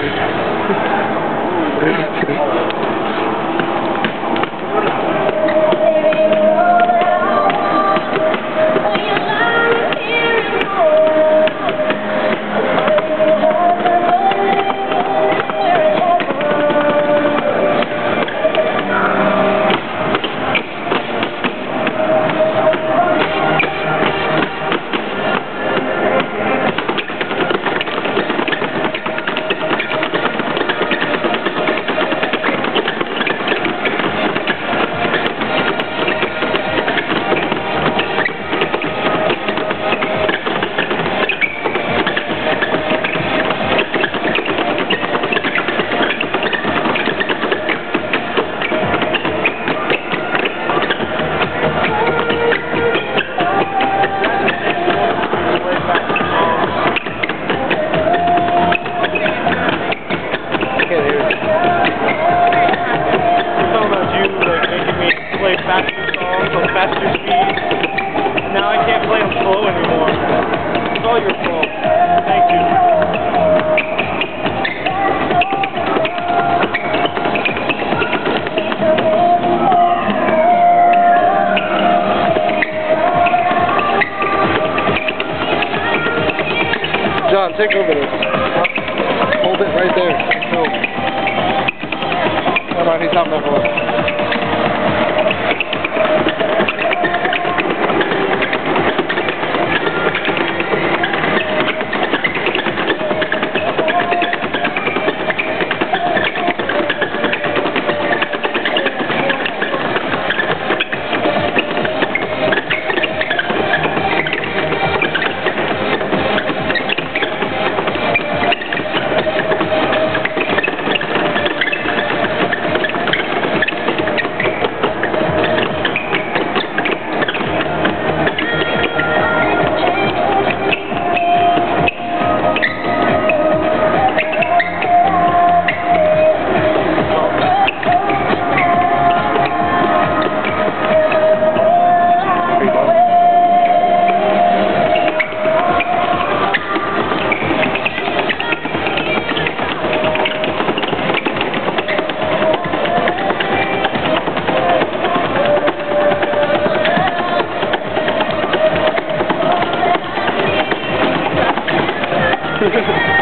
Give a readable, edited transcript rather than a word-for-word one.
Faster songs on faster speed. Now I can't play them slow anymore. It's all your fault. Thank you. John, take over this. Hold it right there. No. Come on, he's not my boy. Ha ha ha.